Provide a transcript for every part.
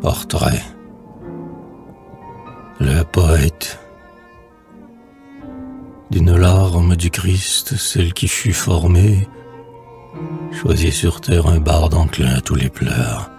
Portrait. Le poète. D'une larme du Christ, celle qui fut formée, choisit sur terre un barde enclin à tous les pleurs.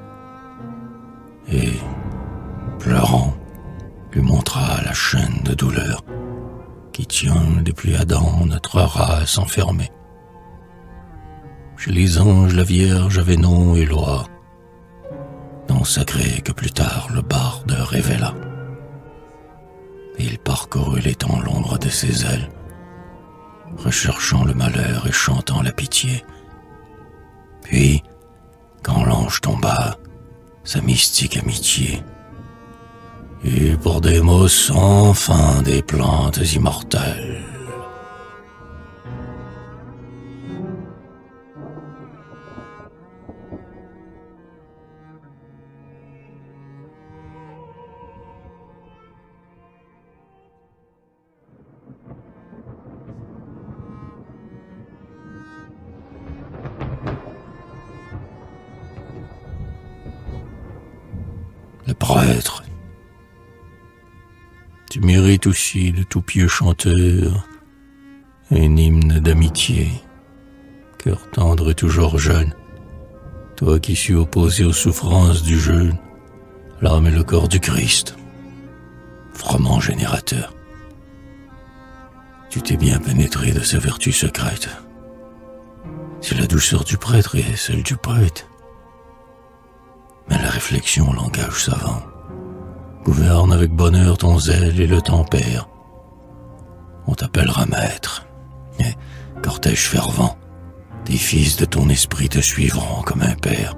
Et, pleurant, lui montra la chaîne de douleur qui tient depuis Adam notre race enfermée. Chez les anges, la Vierge avait nom et loi, nom sacré que plus tard le barde révéla. Et il parcourut les temps l'ombre de ses ailes, recherchant le malheur et chantant la pitié. Puis, quand l'ange tomba, sa mystique amitié eut pour des mots sans fin des plantes immortelles. Le prêtre, tu mérites aussi de tout pieux chanteur un hymne d'amitié, cœur tendre et toujours jeune, toi qui sus opposer aux souffrances du jeûne l'âme et le corps du Christ, froment générateur. Tu t'es bien pénétré de sa vertu secrète. C'est la douceur du prêtre et celle du poète. Mais la réflexion, langage savant, gouverne avec bonheur ton zèle et le tempère. On t'appellera maître, et, cortège fervent, tes fils de ton esprit te suivront comme un père.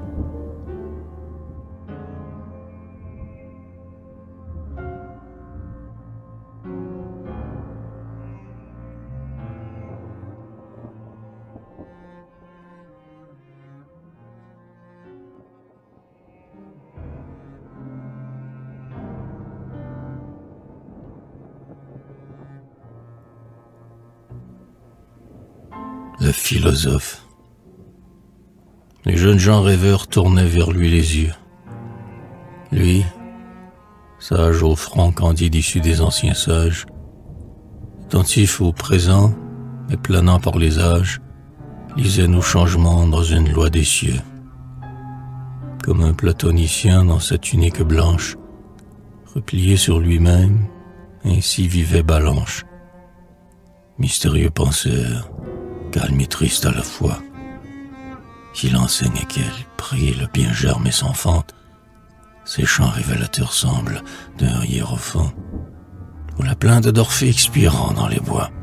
Le philosophe. Les jeunes gens rêveurs tournaient vers lui les yeux. Lui, sage au front candide issu des anciens sages, attentif au présent et planant par les âges, lisait nos changements dans une loi des cieux. Comme un platonicien dans sa tunique blanche, replié sur lui-même, ainsi vivait Balanche. Mystérieux penseur, calme et triste à la fois, qu'il enseigne qu'elle prie le bien germe et s'enfante. Ses chants révélateurs semblent d'un hiérophant, ou la plainte d'Orphée expirant dans les bois.